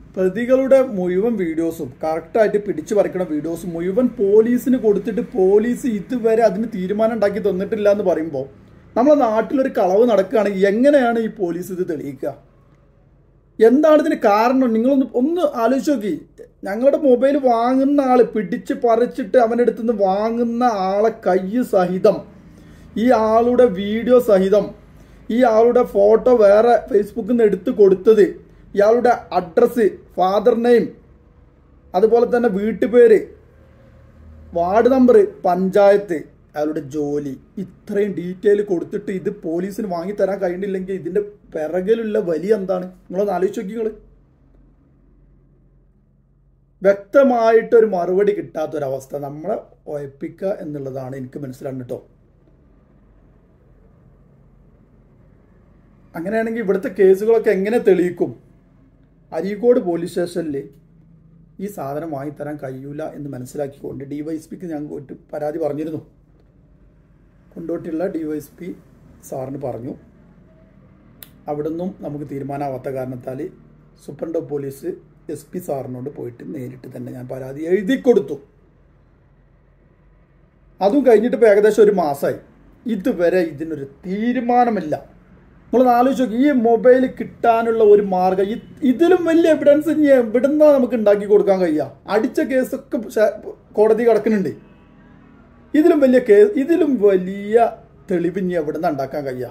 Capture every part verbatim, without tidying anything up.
പ്രതികളുടെ മുഴുവൻ വീഡിയോസും കറക്റ്റായിട്ട് പിടിച്ചു പറിക്കുന്ന വീഡിയോസും മുഴുവൻ പോലീസിന് കൊടുത്തിട്ട് പോലീസ് ഇതുവരെ അതിന് തീരുമാനം ഉണ്ടാക്കി തന്നിട്ടില്ല എന്ന് പറയുമ്പോൾ നമ്മളെ നാട്ടിലൊരു കളവ് നടക്കുകയാണെങ്കിൽ എങ്ങനെയാണ് ഈ പോലീസ് ഇത് തെളിയിക്കുക? എന്താണ് ഇതിന് കാരണം? നിങ്ങളൊന്ന് ഒന്ന് ആലോചിച്ച് നോക്കി. ഞങ്ങളുടെ മൊബൈൽ വാങ്ങുന്ന ആള് പിടിച്ച് പറിച്ചിട്ട് അവൻ്റെ അടുത്ത് നിന്ന് വാങ്ങുന്ന ആളെ കൈ സഹിതം, ഈ ആളുടെ വീഡിയോ സഹിതം, ഈ ആളുടെ ഫോട്ടോ വേറെ ഫേസ്ബുക്കിൽ നിന്ന് എടുത്ത് കൊടുത്തത്, ഇയാളുടെ അഡ്രസ്സ്, ഫാദർ നെയിം, അതുപോലെ തന്നെ വീട്ടുപേര്, വാർഡ് നമ്പർ, പഞ്ചായത്ത്, അയാളുടെ ജോലി, ഇത്രയും ഡീറ്റെയിൽ കൊടുത്തിട്ട് ഇത് പോലീസിന് വാങ്ങിത്തരാൻ കഴിയുന്നില്ലെങ്കിൽ ഇതിൻ്റെ പിറകിലുള്ള വലിയ എന്താണ്? നിങ്ങളൊന്ന് ആലോചിച്ച് നോക്കി. നിങ്ങൾ വ്യക്തമായിട്ടൊരു മറുപടി കിട്ടാത്തൊരവസ്ഥ നമ്മളെ ഒയപ്പിക്കുക എന്നുള്ളതാണ് എനിക്ക് മനസ്സിലാകുന്നത് കേട്ടോ. അങ്ങനെയാണെങ്കിൽ ഇവിടുത്തെ കേസുകളൊക്കെ എങ്ങനെ തെളിയിക്കും? അരീക്കോട് പോലീസ് സ്റ്റേഷനിൽ ഈ സാധനം വാങ്ങിത്തരാൻ കഴിയൂല എന്ന് മനസ്സിലാക്കിക്കൊണ്ട് ഡി വൈ എസ് പിക്ക് ഞാൻ ഒരു പരാതി പറഞ്ഞിരുന്നു. കൊണ്ടോട്ടിയുള്ള ഡി വൈ എസ് പി സാറിന് പറഞ്ഞു. അവിടെ നിന്നും നമുക്ക് തീരുമാനമാവാത്ത കാരണത്താൽ superintendent of police S P സാറിനോട് പോയിട്ട് നേരിട്ട് തന്നെ ഞാൻ പരാതി എഴുതി കൊടുത്തു. അതും കഴിഞ്ഞിട്ട് ഇപ്പോൾ ഏകദേശം ഒരു മാസമായി. ഇതുവരെ ഇതിനൊരു തീരുമാനമില്ല. നമ്മളൊന്ന് ആലോചിച്ച് നോക്കി. ഈ മൊബൈൽ കിട്ടാനുള്ള ഒരു മാർഗം, ഇതിലും വലിയ എവിഡൻസ് ഇനി എവിടുന്നാ നമുക്ക് ഉണ്ടാക്കി കൊടുക്കാൻ കഴിയുക? അടിച്ച കേസൊക്കെ കോടതി കിടക്കുന്നുണ്ട്. ഇതിലും വലിയ കേസ്, ഇതിലും വലിയ തെളിവ് ഇനി എവിടുന്ന ഉണ്ടാക്കാൻ കഴിയുക?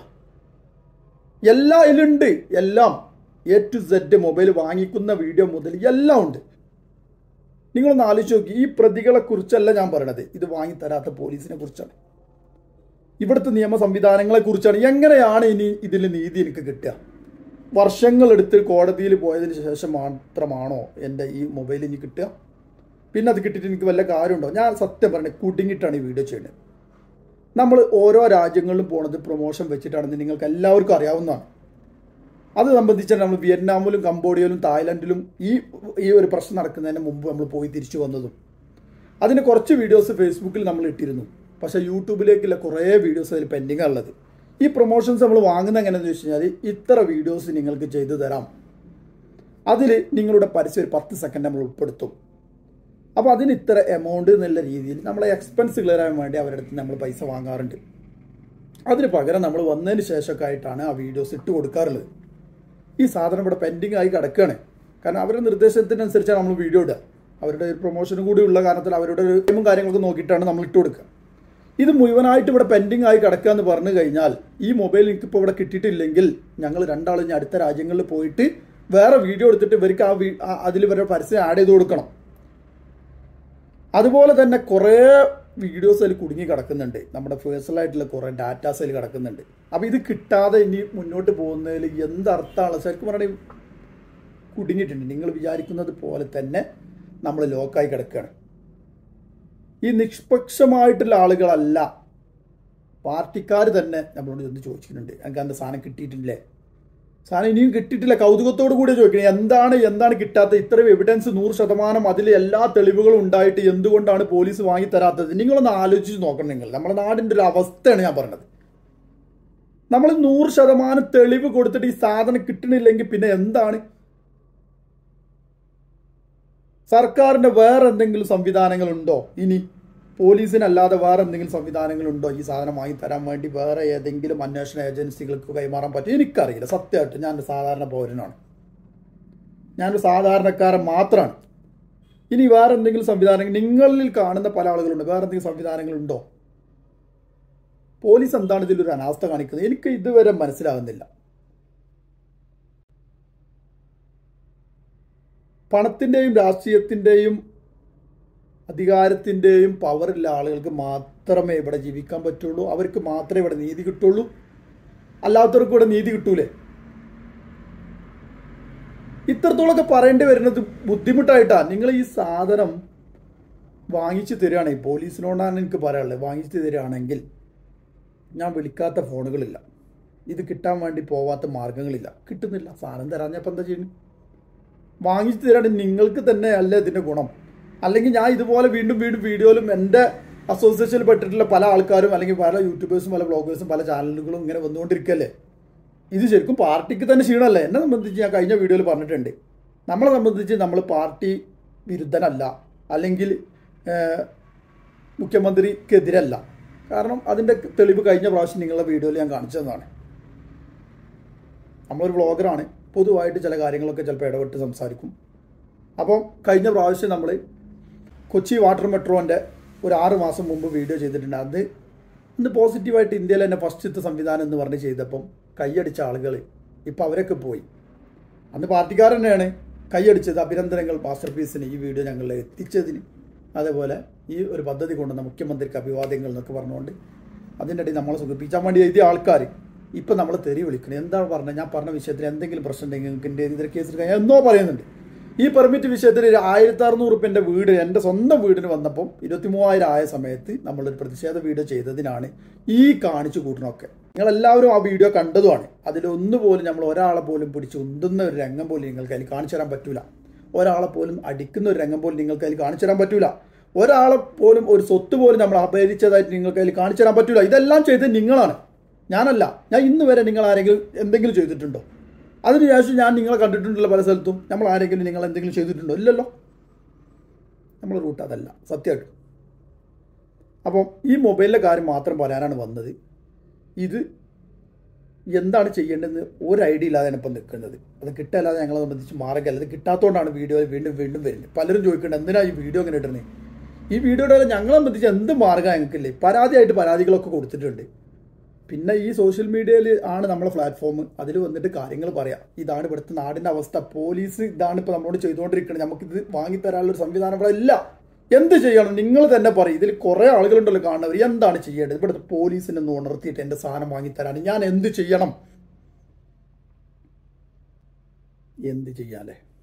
എല്ലാം ഇതിലുണ്ട്. എല്ലാം എ ടു സെഡ് മൊബൈൽ വാങ്ങിക്കുന്ന വീഡിയോ മുതൽ എല്ലാം ഉണ്ട്. നിങ്ങളൊന്ന് ആലോചിച്ച് നോക്കി. ഈ പ്രതികളെ കുറിച്ചല്ല ഞാൻ പറയണത്, ഇത് വാങ്ങിത്തരാത്ത പോലീസിനെ കുറിച്ചാണ്, ഇവിടുത്തെ നിയമ സംവിധാനങ്ങളെ കുറിച്ചാണ്. എങ്ങനെയാണ് ഇനി ഇതിൽ നീതി എനിക്ക് കിട്ടുക? വർഷങ്ങളെടുത്ത് കോടതിയിൽ പോയതിന് ശേഷം മാത്രമാണോ എൻ്റെ ഈ മൊബൈൽ ഇനി കിട്ടുക? പിന്നെ അത് കിട്ടിയിട്ട് എനിക്ക് വല്ല കാര്യമുണ്ടോ? ഞാൻ സത്യം പറഞ്ഞ് കുടുങ്ങിയിട്ടാണ് ഈ വീഡിയോ ചെയ്യുന്നത്. നമ്മൾ ഓരോ രാജ്യങ്ങളിലും പോണത് പ്രൊമോഷൻ വെച്ചിട്ടാണെന്ന് നിങ്ങൾക്ക് എല്ലാവർക്കും അറിയാവുന്നതാണ്. അത് സംബന്ധിച്ചാണ് നമ്മൾ വിയറ്റ്നാമിലും കംബോഡിയയിലും തായ്ലൻഡിലും ഈ ഈ ഒരു പ്രശ്നം നടക്കുന്നതിന് മുമ്പ് നമ്മൾ പോയി തിരിച്ചു വന്നതും. അതിന് കുറച്ച് വീഡിയോസ് ഫേസ്ബുക്കിൽ നമ്മൾ ഇട്ടിരുന്നു. പക്ഷേ യൂട്യൂബിലേക്കുള്ള കുറേ വീഡിയോസ് അതിൽ പെൻഡിങ് ഉള്ളത്. ഈ പ്രൊമോഷൻസ് നമ്മൾ വാങ്ങുന്നത് എങ്ങനെയാണെന്ന് വെച്ച് കഴിഞ്ഞാൽ ഇത്ര വീഡിയോസ് നിങ്ങൾക്ക് ചെയ്തു തരാം, അതിൽ നിങ്ങളുടെ പരസ്യം ഒരു പത്ത് സെക്കൻഡ് നമ്മൾ ഉൾപ്പെടുത്തും, അപ്പോൾ അതിന് ഇത്ര എമൗണ്ട് എന്നുള്ള രീതിയിൽ നമ്മളെ എക്സ്പെൻസ് ക്ലിയർ ആകാൻ വേണ്ടി അവരുടെ അടുത്ത് നമ്മൾ പൈസ വാങ്ങാറുണ്ട്. അതിന് പകരം നമ്മൾ വന്നതിന് ശേഷമൊക്കെ ആയിട്ടാണ് ആ വീഡിയോസ് ഇട്ട് കൊടുക്കാറുള്ളത്. ഈ സാധനം ഇവിടെ പെൻഡിങ് ആയി കിടക്കുകയാണ്. കാരണം അവരുടെ നിർദ്ദേശത്തിനനുസരിച്ചാണ് നമ്മൾ വീഡിയോ ഇടുക. അവരുടെ ഒരു പ്രൊമോഷനും കൂടി ഉള്ള കാരണത്തിൽ അവരുടെ ഒരു ടൈമും കാര്യങ്ങളൊക്കെ നോക്കിയിട്ടാണ് നമ്മൾ ഇട്ട് കൊടുക്കുക. ഇത് മുഴുവനായിട്ട് ഇവിടെ പെൻഡിങ് ആയി കിടക്കുക എന്ന് പറഞ്ഞു കഴിഞ്ഞാൽ ഈ മൊബൈൽ എനിക്കിപ്പോൾ ഇവിടെ കിട്ടിയിട്ടില്ലെങ്കിൽ ഞങ്ങൾ രണ്ടാളും ഇനി അടുത്ത രാജ്യങ്ങളിൽ പോയിട്ട് വേറെ വീഡിയോ എടുത്തിട്ട് ഇവർക്ക് ആ അതിൽ ഇവരുടെ പരസ്യം ആഡ് ചെയ്ത് കൊടുക്കണം. അതുപോലെ തന്നെ കുറേ വീഡിയോസ് അതിൽ കുടുങ്ങി കിടക്കുന്നുണ്ട്. നമ്മുടെ പേഴ്സണലായിട്ടുള്ള കുറേ ഡാറ്റാസ് അതിൽ കിടക്കുന്നുണ്ട്. അപ്പോൾ ഇത് കിട്ടാതെ ഇനി മുന്നോട്ട് പോകുന്നതിൽ എന്തർത്ഥമാണ്? ശരിക്കും പറഞ്ഞാൽ കുടുങ്ങിയിട്ടുണ്ട്. നിങ്ങൾ വിചാരിക്കുന്നത് പോലെ തന്നെ നമ്മൾ ലോക്കായി കിടക്കുകയാണ്. ഈ നിഷ്പക്ഷമായിട്ടുള്ള ആളുകളല്ല, പാർട്ടിക്കാർ തന്നെ നമ്മളോട് ചെന്ന് ചോദിച്ചിട്ടുണ്ട്, എനിക്ക് എൻ്റെ സാധനം കിട്ടിയിട്ടില്ലേ? സാധനം ഇനിയും കിട്ടിയിട്ടില്ല. കൗതുകത്തോടു കൂടി ചോദിക്കണം, എന്താണ് എന്താണ് കിട്ടാത്ത? ഇത്രയും എവിഡൻസ് നൂറ് ശതമാനം അതിൽ എല്ലാ തെളിവുകളും ഉണ്ടായിട്ട് എന്തുകൊണ്ടാണ് പോലീസ് വാങ്ങിത്തരാത്തത്? നിങ്ങളൊന്ന് ആലോചിച്ച് നോക്കണം. നിങ്ങൾ നമ്മുടെ നാടിൻ്റെ ഒരു അവസ്ഥയാണ് ഞാൻ പറഞ്ഞത്. നമ്മൾ നൂറ് ശതമാനം തെളിവ് കൊടുത്തിട്ട് ഈ സാധനം കിട്ടണില്ലെങ്കിൽ പിന്നെ എന്താണ്? സർക്കാരിൻ്റെ വേറെ എന്തെങ്കിലും സംവിധാനങ്ങളുണ്ടോ? ഇനി പോലീസിനല്ലാതെ വേറെ എന്തെങ്കിലും സംവിധാനങ്ങളുണ്ടോ ഈ സാധനം വാങ്ങിത്തരാൻ വേണ്ടി? വേറെ ഏതെങ്കിലും അന്വേഷണ ഏജൻസികൾക്ക് കൈമാറാൻ പറ്റും? എനിക്കറിയില്ല. സത്യമായിട്ട് ഞാനൊരു സാധാരണ പൗരനാണ്, ഞാനൊരു സാധാരണക്കാരൻ മാത്രമാണ്. ഇനി വേറെ എന്തെങ്കിലും സംവിധാനങ്ങൾ നിങ്ങളിൽ കാണുന്ന പല ആളുകളുണ്ട്, വേറെ എന്തെങ്കിലും സംവിധാനങ്ങളുണ്ടോ? പോലീസ് എന്താണ് ഇതിലൊരു അനാസ്ഥ കാണിക്കുന്നത്? എനിക്ക് ഇതുവരെ മനസ്സിലാകുന്നില്ല. പണത്തിൻ്റെയും രാഷ്ട്രീയത്തിൻ്റെയും അധികാരത്തിൻ്റെയും പവറുള്ള ആളുകൾക്ക് മാത്രമേ ഇവിടെ ജീവിക്കാൻ പറ്റുള്ളൂ. അവർക്ക് മാത്രമേ ഇവിടെ നീതി കിട്ടുള്ളൂ. അല്ലാത്തവർക്ക് ഇവിടെ നീതി കിട്ടൂലേ? ഇത്രത്തോളമൊക്കെ പറയേണ്ടി വരുന്നത് ബുദ്ധിമുട്ടായിട്ടാണ്. നിങ്ങൾ ഈ സാധനം വാങ്ങിച്ചു തരികയാണെങ്കിൽ, പോലീസിനോടാണ് എനിക്ക് പറയാനുള്ളത്, വാങ്ങിച്ചു തരികയാണെങ്കിൽ ഞാൻ വിളിക്കാത്ത ഫോണുകളില്ല, ഇത് കിട്ടാൻ വേണ്ടി പോവാത്ത മാർഗങ്ങളില്ല. കിട്ടുന്നില്ല. സാധനം തരാഞ്ഞപ്പോൾ എന്താ ചെയ്യുന്നത്? വാങ്ങിച്ചു തരാണെങ്കിൽ നിങ്ങൾക്ക് തന്നെ അല്ല ഇതിൻ്റെ ഗുണം. അല്ലെങ്കിൽ ഞാൻ ഇതുപോലെ വീണ്ടും വീണ്ടും വീഡിയോയിലും എൻ്റെ അസോസിയേഷനിൽ പെട്ടിട്ടുള്ള പല ആൾക്കാരും അല്ലെങ്കിൽ പല യൂട്യൂബേഴ്സും പല ബ്ലോഗേഴ്സും പല ചാനലുകളും ഇങ്ങനെ വന്നുകൊണ്ടിരിക്കുകയല്ലേ. ഇത് ശരിക്കും പാർട്ടിക്ക് തന്നെ ക്ഷീണമല്ലേ? എന്നെ സംബന്ധിച്ച് ഞാൻ കഴിഞ്ഞ വീഡിയോയിൽ പറഞ്ഞിട്ടുണ്ട്, നമ്മളെ സംബന്ധിച്ച് നമ്മൾ പാർട്ടി വിരുദ്ധനല്ല, അല്ലെങ്കിൽ മുഖ്യമന്ത്രിക്കെതിരല്ല. കാരണം അതിൻ്റെ തെളിവ് കഴിഞ്ഞ പ്രാവശ്യം നിങ്ങളുടെ വീഡിയോയിൽ ഞാൻ കാണിച്ചതാണ്. നമ്മളൊരു വ്ളോഗറാണ്, പൊതുവായിട്ട് ചില കാര്യങ്ങളൊക്കെ ചിലപ്പോൾ ഇടപെട്ട് സംസാരിക്കും. അപ്പം കഴിഞ്ഞ പ്രാവശ്യം നമ്മൾ കൊച്ചി വാട്ടർ മെട്രോൻ്റെ ഒരു ആറ് മാസം മുമ്പ് വീഡിയോ ചെയ്തിട്ടുണ്ട്. അത് ഇന്ന് പോസിറ്റീവായിട്ട് ഇന്ത്യയിൽ തന്നെ ഫസ്റ്റത്തെ സംവിധാനം എന്ന് പറഞ്ഞ് ചെയ്തപ്പം കൈയടിച്ച ആളുകൾ ഇപ്പോൾ അവരൊക്കെ പോയി. അന്ന് പാർട്ടിക്കാർ തന്നെയാണ് കൈയടിച്ചത്. അഭിനന്ദനങ്ങൾ മാസ്റ്റർ പീസിന് ഈ വീഡിയോ ഞങ്ങൾ എത്തിച്ചതിന്, അതേപോലെ ഈ ഒരു പദ്ധതി കൊണ്ടുവന്ന മുഖ്യമന്ത്രിക്ക് അഭിവാദ്യങ്ങൾ എന്നൊക്കെ പറഞ്ഞുകൊണ്ട് അതിൻ്റെ ഇടയിൽ നമ്മളെ സുഖിപ്പിച്ചാൻ വേണ്ടി എഴുതിയ ആൾക്കാർ ഇപ്പം നമ്മൾ തെറി വിളിക്കണം. എന്താണ് പറഞ്ഞത്? ഞാൻ പറഞ്ഞ വിഷയത്തിൽ എന്തെങ്കിലും പ്രശ്നം ഉണ്ടെങ്കിൽ നിങ്ങൾക്ക് എൻ്റെ എതിരെ കേസ് ഞാൻ എന്നോ പറയുന്നുണ്ട്. ഈ പെർമിറ്റ് വിഷയത്തിൽ ഒരു ആയിരത്തി അറുന്നൂറ് റുപ്യൻ്റെ വീട് എൻ്റെ സ്വന്തം വീടിന് വന്നപ്പം ഇരുപത്തി മൂവായിരം ആയ സമയത്ത് നമ്മളൊരു പ്രതിഷേധ വീഡിയോ ചെയ്തതിനാണ് ഈ കാണിച്ചു കൂട്ടണമൊക്കെ. നിങ്ങളെല്ലാവരും ആ വീഡിയോ കണ്ടതുമാണ്. അതിലൊന്നുപോലും നമ്മൾ ഒരാളെ പോലും പിടിച്ച് ഉന്തുന്ന ഒരു രംഗം പോലും നിങ്ങൾക്ക് അതിൽ കാണിച്ചു തരാൻ പറ്റൂല. ഒരാളെ പോലും അടിക്കുന്ന ഒരു രംഗം പോലും നിങ്ങൾക്ക് അതിൽ കാണിച്ചു തരാൻ പറ്റൂല. ഒരാളെ പോലും ഒരു സ്വത്ത് പോലും നമ്മൾ അപഹരിച്ചതായിട്ട് നിങ്ങൾക്ക് അതിൽ കാണിച്ചു തരാൻ പറ്റൂല. ഇതെല്ലാം ചെയ്തത് നിങ്ങളാണ്, ഞാനല്ല. ഞാൻ ഇന്ന് വരെ നിങ്ങൾ ആരെങ്കിലും എന്തെങ്കിലും ചെയ്തിട്ടുണ്ടോ? അതിനുശേഷം ഞാൻ നിങ്ങളെ കണ്ടിട്ടുണ്ടല്ലോ പല സ്ഥലത്തും. നമ്മൾ ആരെങ്കിലും നിങ്ങൾ എന്തെങ്കിലും ചെയ്തിട്ടുണ്ടോ? ഇല്ലല്ലോ. നമ്മളെ റൂട്ട് അതല്ല സത്യമായിട്ടും. അപ്പം ഈ മൊബൈലിലെ കാര്യം മാത്രം പറയാനാണ് വന്നത്. ഇത് എന്താണ് ചെയ്യേണ്ടതെന്ന് ഒരു ഐഡിയ ഇല്ലാതെ ഇപ്പം നിൽക്കുന്നത്. അത് കിട്ടാല്ലാതെ ഞങ്ങളെ സംബന്ധിച്ച് മാർഗ്ഗമല്ല. അത് കിട്ടാത്തതുകൊണ്ടാണ് വീഡിയോയിൽ വീണ്ടും വീണ്ടും വരുന്നത്. പലരും ചോദിക്കേണ്ടത് എന്തിനാ ഈ വീഡിയോ ഇങ്ങനെ ഇടുന്നത്? ഈ വീഡിയോയുടെ ഞങ്ങളെ സംബന്ധിച്ച് എന്ത് മാർഗ്ഗം ഞങ്ങൾക്കില്ലേ? പരാതിയായിട്ട് പരാതികളൊക്കെ കൊടുത്തിട്ടുണ്ട്. പിന്നെ ഈ സോഷ്യൽ മീഡിയയിൽ ആണ് നമ്മളെ പ്ലാറ്റ്ഫോം. അതിൽ വന്നിട്ട് കാര്യങ്ങൾ പറയാം. ഇതാണ് ഇവിടുത്തെ നാടിൻ്റെ അവസ്ഥ. പോലീസ് ഇതാണ് ഇപ്പോൾ നമ്മളോട് ചെയ്തുകൊണ്ടിരിക്കുന്നത്. നമുക്കിത് വാങ്ങിത്തരാനുള്ളൊരു സംവിധാനം ഇവിടെ ഇല്ല. എന്ത് ചെയ്യണം നിങ്ങൾ തന്നെ പറയും. ഇതിൽ കുറേ ആളുകളുണ്ടല്ലോ കാണുന്നവർ. എന്താണ് ചെയ്യേണ്ടത്? ഇവിടുത്തെ പോലീസിനെ ഒന്ന് ഉണർത്തിയിട്ട് എൻ്റെ സാധനം വാങ്ങിത്തരാൻ ഞാൻ എന്ത് ചെയ്യണം? എന്ത് ചെയ്യാല്ലേ?